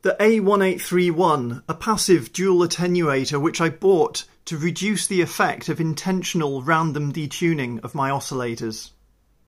The A183-1, a passive dual attenuator which I bought to reduce the effect of intentional random detuning of my oscillators.